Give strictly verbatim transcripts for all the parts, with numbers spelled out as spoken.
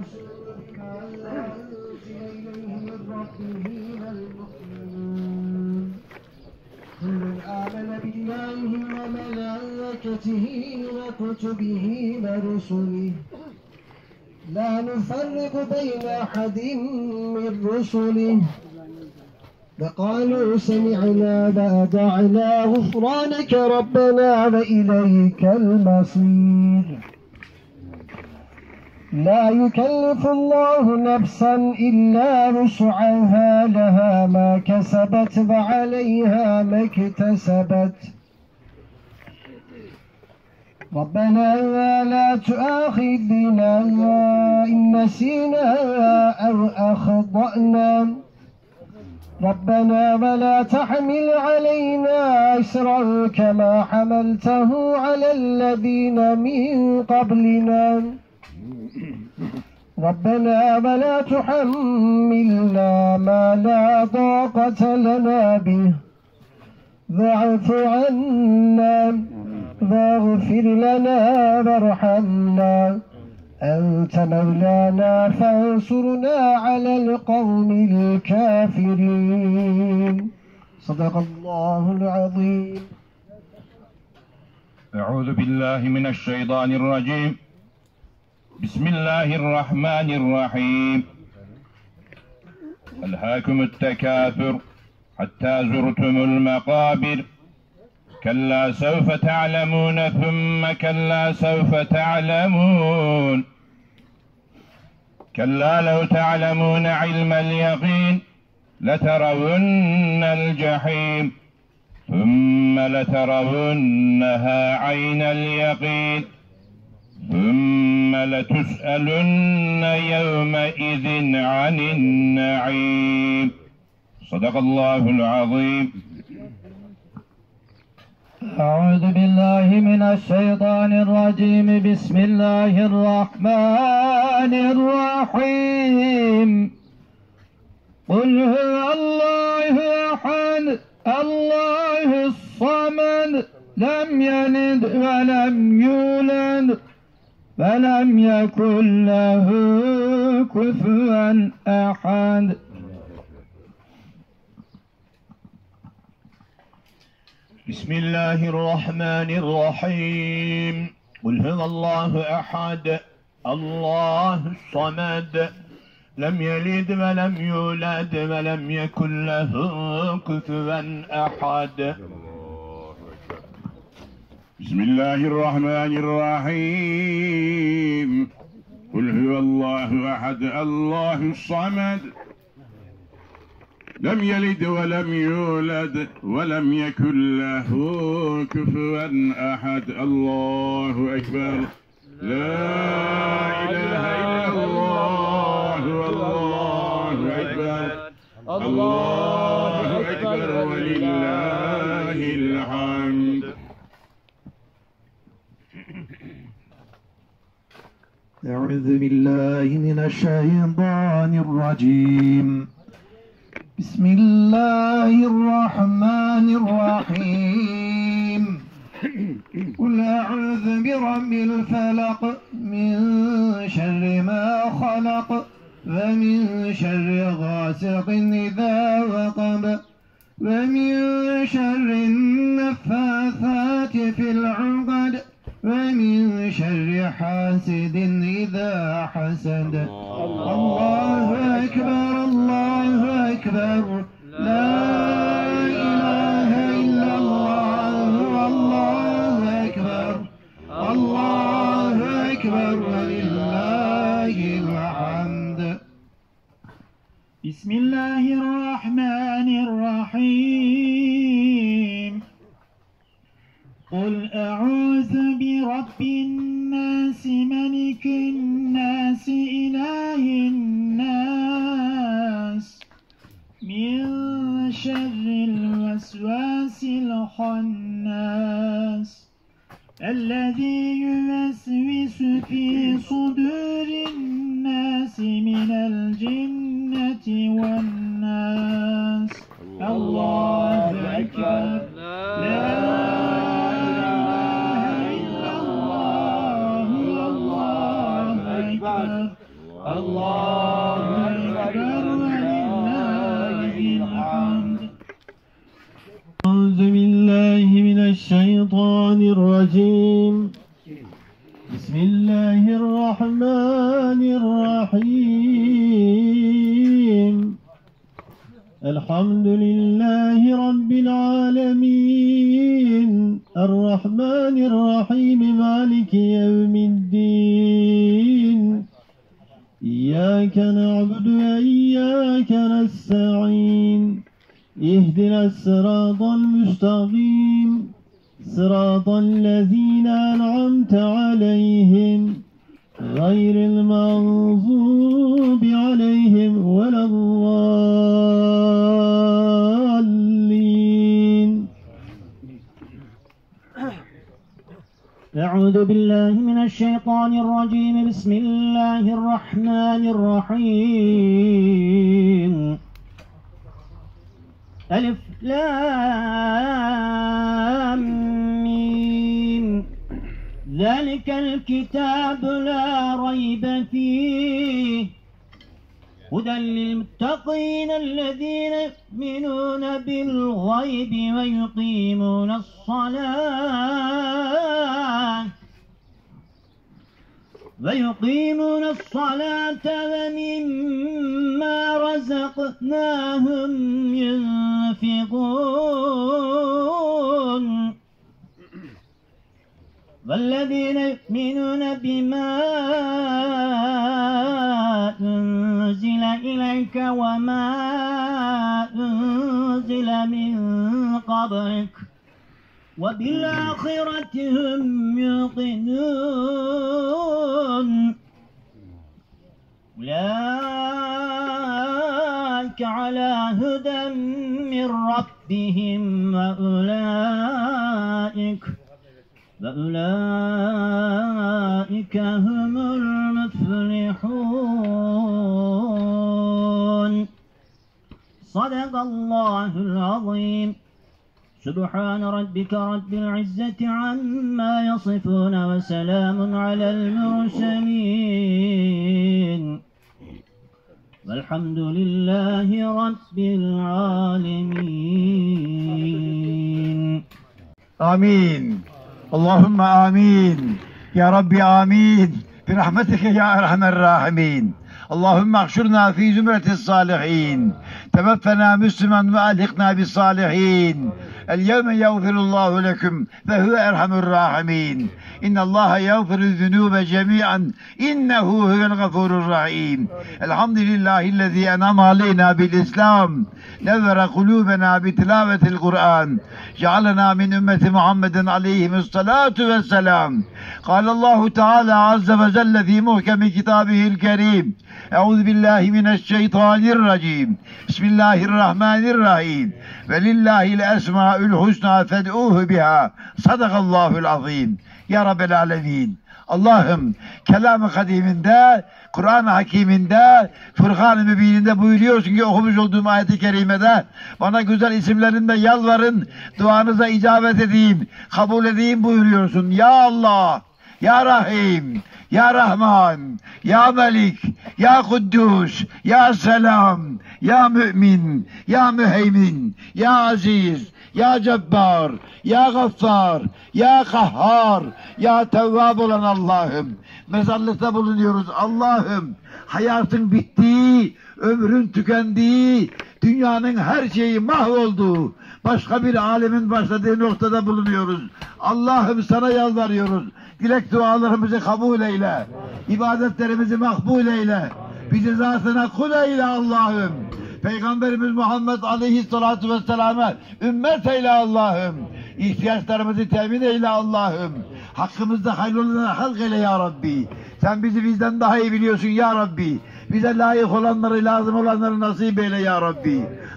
الرسول بما أنزل إليه من ربه والمؤمنون كل آمن بالله وملائكته وكتبه ورسله لا نفرق بين أحد من رسله وقالوا سمعنا وأطعنا غفرانك ربنا وإليك المصير لا يكلف الله نفسا إلا وسعها لها ما كسبت وعليها ما اكتسبت ربنا لا تؤاخذنا إن نسينا أو أخطأنا ربنا ولا تحمل علينا إصرا كما حملته على الذين من قبلنا ربنا ولا تحملنا ما لا طاقة لنا به واعف عنا واغفر لنا وارحمنا أنت مولانا فانصرنا على القوم الكافرين صدق الله العظيم. أعوذ بالله من الشيطان الرجيم. بسم الله الرحمن الرحيم. ألهاكم التكاثر حتى زرتم المقابر كلا سوف تعلمون ثم كلا سوف تعلمون كلا لو تعلمون علم اليقين لترون الجحيم ثم لترونها عين اليقين ثم لتسألن يومئذ عن النعيم. صدق الله العظيم. أعوذ بالله من الشيطان الرجيم. بسم الله الرحمن الرحيم. قل هو الله أحد الله الصمد لم يلد ولم يولد ولم يكن له كفوا أحد. بسم الله الرحمن الرحيم. قل هو الله أحد الله الصمد لم يلد ولم يولد ولم يكن له كفوا أحد. بسم الله الرحمن الرحيم. قل هو الله أحد الله الصمد لم يلد ولم يولد ولم يكن له كفوا أحد. الله أكبر. لا إله إلا الله والله أكبر. الله أكبر ولله الحمد. أعوذ بالله من الشيطان الرجيم. بسم الله الرحمن الرحيم. قل أعوذ برب الفلق من شر ما خلق ومن شر غاسق إذا وقب ومن شر النفاثات في العقد ومن شر حاسد إذا حسد. الله أكبر الله أكبر. لا إله إلا الله والله أكبر. الله أكبر ولله الحمد. بسم الله الرحمن الرحيم. قل أعوذ برب الناس ملك الناس إله الناس من شر الوسواس الخناس الذي يوسوس في صدور الناس من الجنة والناس. الله أكبر. لا الله أكبر ولله الحمد. أعوذ بالله من الشيطان الرجيم. بسم الله الرحمن الرحيم. الحمد لله رب العالمين الرحمن الرحيم مالك يوم الدين. إياك نعبد وإياك نستعين. اهدنا الصراط المستقيم صراط الذين أنعمت عليهم غير المغضوب عليهم ولا الضالين. أعوذ بالله من الشيطان الرجيم. بسم الله الرحمن الرحيم. ألف لام ميم. ذلك الكتاب لا ريب فيه هدى للمتقين الذين يؤمنون بالغيب ويقيمون الصلاة ويقيمون الصلاة ومما رزقناهم ينفقون والذين يؤمنون بما أنزل إليك وما أنزل من قبلك وبالآخرة هم يوقنون. أولئك على هدى من ربهم وأولئك وأولئك هم المفلحون. صدق الله العظيم. سبحان ربك رب العزة عما يصفون وسلام على المرسلين والحمد لله رب العالمين. آمين. اللهم آمين يا ربي آمين برحمتك يا أرحم الراحمين. اللهم احشرنا في زمرة الصالحين توفنا مسلما وألحقنا بالصالحين. اليوم يغفر الله لكم فهو أرحم الراحمين. إن الله يغفر الذنوب جميعا إنه هو الغفور الرحيم. الحمد لله الذي أنعم علينا بالإسلام نذر قلوبنا بتلاوة القرآن جعلنا من أمة محمد عليه الصلاة والسلام. قال الله تعالى عز وجل في محكم كتابه الكريم أعوذ بالله من الشيطان الرجيم. بسم الله الرحمن الرحيم. ولله الأسماء الحسنى فادعوه بها. صدق الله العظيم. Ya Rabbel Alemin. Allah'ım kelam-ı kadiminde, Kur'an-ı Hakiminde, Furkan-ı Mübininde buyuruyorsun ki okumuş olduğum ayet-i kerimede bana güzel isimlerinde yalvarın, duanıza icabet edeyim, kabul edeyim buyuruyorsun. Ya Allah, Ya Rahim, Ya Rahman, Ya Melik, Ya Kuddus, Ya Selam, Ya Mümin, Ya Müheymin, Ya Aziz, Ya Cebbar, Ya Gaffar, Ya Kahhar, Ya Tevvab olan Allah'ım. Mezarlıkta bulunuyoruz Allah'ım. Hayatın bittiği, ömrün tükendiği, dünyanın her şeyi mahvolduğu, başka bir alemin başladığı noktada bulunuyoruz. Allah'ım sana yalvarıyoruz. Dilek dualarımızı kabul eyle. İbadetlerimizi makbul eyle. Bizi zatına kul eyle Allah'ım. Peygamberimiz Muhammed Aleyhisselatü Vesselam'a ümmet eyle Allah'ım. İhtiyaçlarımızı temin eyle Allah'ım. Hakkımızda hayırlı olanları halk eyle ya Rabbi. Sen bizi bizden daha iyi biliyorsun ya Rabbi. Bize layık olanları, lazım olanları nasip eyle ya Rabbi.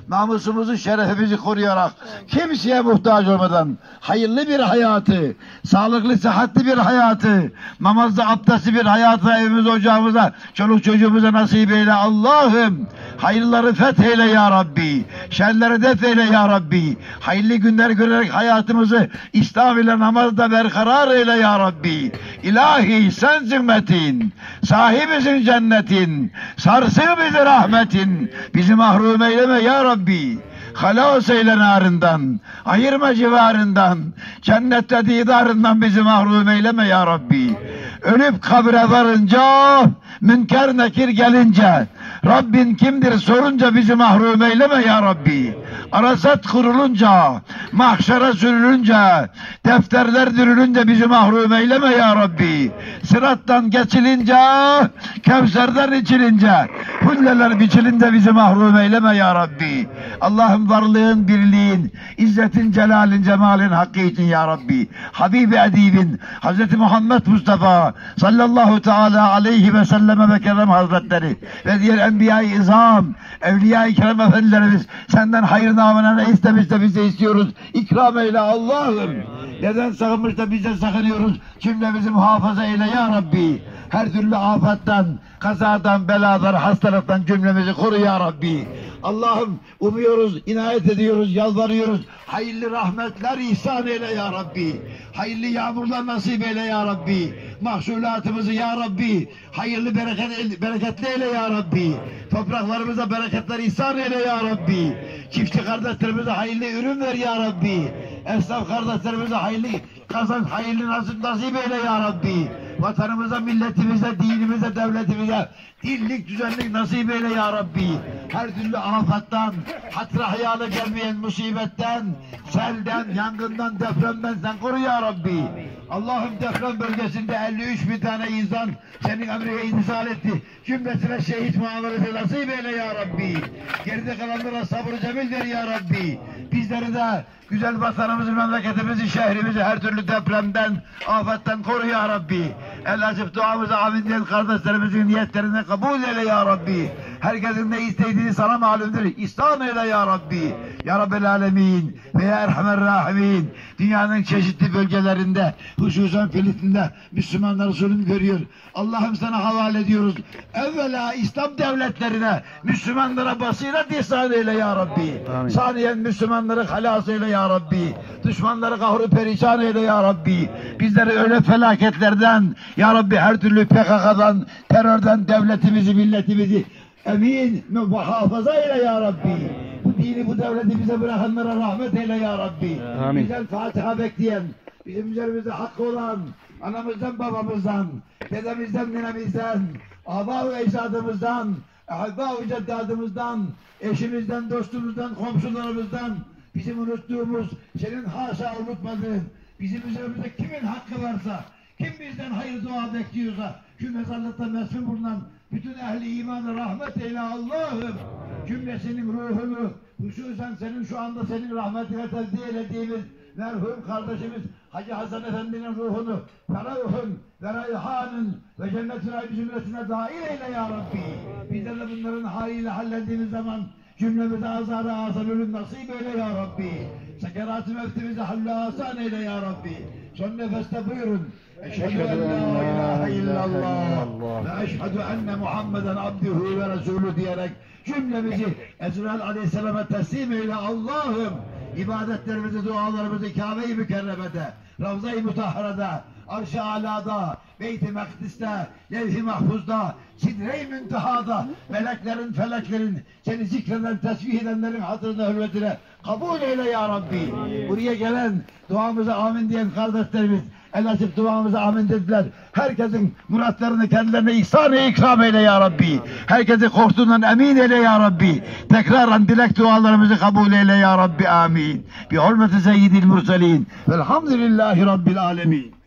namusumuzu, şerefimizi koruyarak, kimseye muhtaç olmadan hayırlı bir hayatı, sağlıklı, sıhhatli bir hayatı, namazda abdestli bir hayatı evimize, ocağımıza, çoluk çocuğumuza nasip eyle Allah'ım. Hayırları fetheyle ya Rabbi. Şerleri def eyle ya Rabbi. Hayırlı günler görerek hayatımızı İslam ile namazda berkarar eyle ya Rabbi. İlahi sensin metin, sahibisin cennetin, sarsın bizi rahmetin, bizi mahrum eyleme ya Rabbi. Halas eyle narından, ayırma civarından, cennette didarından bizi mahrum eyleme ya Rabbi. Ölüp kabre varınca, münker nekir gelince, Rabbin kimdir sorunca bizi mahrum eyleme ya Rabbi. Arasat kurulunca, mahşere sürülünce, defterler dürülünce bizi mahrum eyleme ya Rabbi. Sırattan geçilince, Kevser'den içilince, hulleler biçilince bizi mahrum eyleme ya Rabbi. Allah'ım varlığın, birliğin, izzetin, celalin, cemalin hakkı için ya Rabbi. Habibi edibin, Hazreti Muhammed Mustafa sallallahu teala aleyhi ve selleme ve kerem hazretleri ve diğer enbiya-i izam, evliya-i kerem efendilerimiz senden hayır namına ne istemiş de biz de istiyoruz. İkram eyle Allah'ım. Neden sakınmış da biz de sakınıyoruz. Cümlemizi muhafaza eyle ya Rabbi. Her türlü afattan, kazadan, beladan, hastalıktan cümlemizi koru ya Rabbi. Allah'ım umuyoruz, inayet ediyoruz, yalvarıyoruz. Hayırlı rahmetler ihsan eyle ya Rabbi. Hayırlı yağmurlar nasip eyle ya Rabbi. Mahsulatımızı ya Rabbi hayırlı bereket, bereketli eyle ya Rabbi. Topraklarımıza bereketler ihsan eyle ya Rabbi. Çiftçi kardeşlerimize hayırlı ürün ver ya Rabbi. Esnaf kardeşlerimize hayırlı kazanç, hayırlı nasip nasip eyle ya Rabbi. Vatanımıza, milletimize, dinimize, devletimize dirlik, düzenlik nasip eyle ya Rabbi. Her türlü afattan, hatıra hayale gelmeyen musibetten, selden, yangından, depremden sen koru ya Rabbi. Allah'ım deprem bölgesinde elli üç bin tane insan senin emrine intisal etti. Cümlesine şehit muamelesi nasip eyle ya Rabbi. Geride kalanlara sabır cemil ver ya Rabbi. Bizleri de güzel vatanımızı, memleketimizi, şehrimizi her türlü depremden, afetten koru ya Rabbi. El açıp duamızı amin diyen kardeşlerimizin niyetlerini kabul eyle ya Rabbi. Herkesin ne istediğini sana malumdur. İhsan eyle ya Rabbi. Ya Rabbel Alemin ve ya Erhamer Rahimin. Dünyanın çeşitli bölgelerinde, hususen Filistin'de Müslümanlar zulüm görüyor. Allah'ım sana havale ediyoruz. Evvela İslam devletlerine, Müslümanlara basiret ihsan eyle ya Rabbi. Amin. Saniyen Müslümanları halas eyle ya Rabbi. Düşmanları kahru perişan eyle ya Rabbi. Bizleri öyle felaketlerden, ya Rabbi her türlü P K K'dan, terörden devletimizi, milletimizi emin muhafaza eyle ya Rabbi. Bu dini, bu devleti bize bırakanlara rahmet eyle ya Rabbi. Amin. Bizden Fatiha bekleyen, bizim üzerimizde hakkı olan anamızdan, babamızdan, dedemizden, ninemizden, âbâ-ı ecdadımızdan, ahbâ-ı ceddadımızdan, eşimizden, dostumuzdan, komşularımızdan, bizim unuttuğumuz, senin haşa unutmadığın, bizim üzerimizde kimin hakkı varsa, kim bizden hayır dua bekliyorsa, şu mezarlıkta mesfun bulunan bütün ehli imanı rahmet eyle Allah'ım. Cümlesinin ruhunu, hususen senin şu anda senin rahmetine tevdi eylediğimiz merhum kardeşimiz Hacı Hasan Efendi'nin ruhunu ferahun ve reyhanın ve cennet-i cümlesine dair eyle ya Rabbi. Bizlerle bunların haliyle hallettiğimiz zaman cümlemize azar-ı azam ölüm nasip eyle ya Rabbi. Sekerat-ı meftimize hallâ asan eyle ya Rabbi. Son nefeste buyurun. Eşhedü en la ilahe illallah ve eşhedü enne Muhammeden abduhu ve resulü diyerek cümlemizi Ezrail aleyhisselama teslim eyle Allah'ım. İbadetlerimizi, dualarımızı Kabe-i Mükerreme'de, Ravza-i Mutahhara'da, Arş-ı Alâ'da, Beyt-i Mekdis'te, Levh-i Mahfuz'da, Sidre-i Münteha'da, meleklerin, feleklerin, seni zikreden, tesbih edenlerin hatırına, hürmetine kabul eyle ya Rabbi. Buraya gelen, duamıza amin diyen kardeşlerimiz, el açıp duamıza amin dediler. Herkesin muratlarını kendilerine ihsan-ı ikram eyle ya Rabbi. Herkesi korktuğundan emin eyle ya Rabbi. Tekrardan dilek dualarımızı kabul eyle ya Rabbi. Amin. Bi hurmeti seyyidil murselin. Velhamdülillahi Rabbil alemin.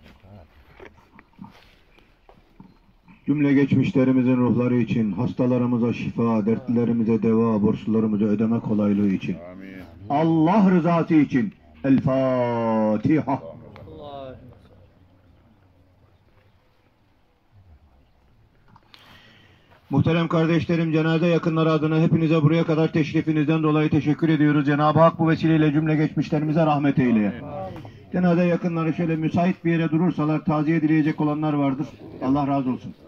Cümle geçmişlerimizin ruhları için, hastalarımıza şifa, dertlilerimize deva, borçlarımızı ödeme kolaylığı için. Amin. Allah rızası için. El Fatiha. Muhterem kardeşlerim, cenaze yakınları adına hepinize buraya kadar teşrifinizden dolayı teşekkür ediyoruz. Cenab-ı Hak bu vesileyle cümle geçmişlerimize rahmet eyleye. Cenaze yakınları şöyle müsait bir yere durursalar, taziye dileyecek olanlar vardır. Allah razı olsun.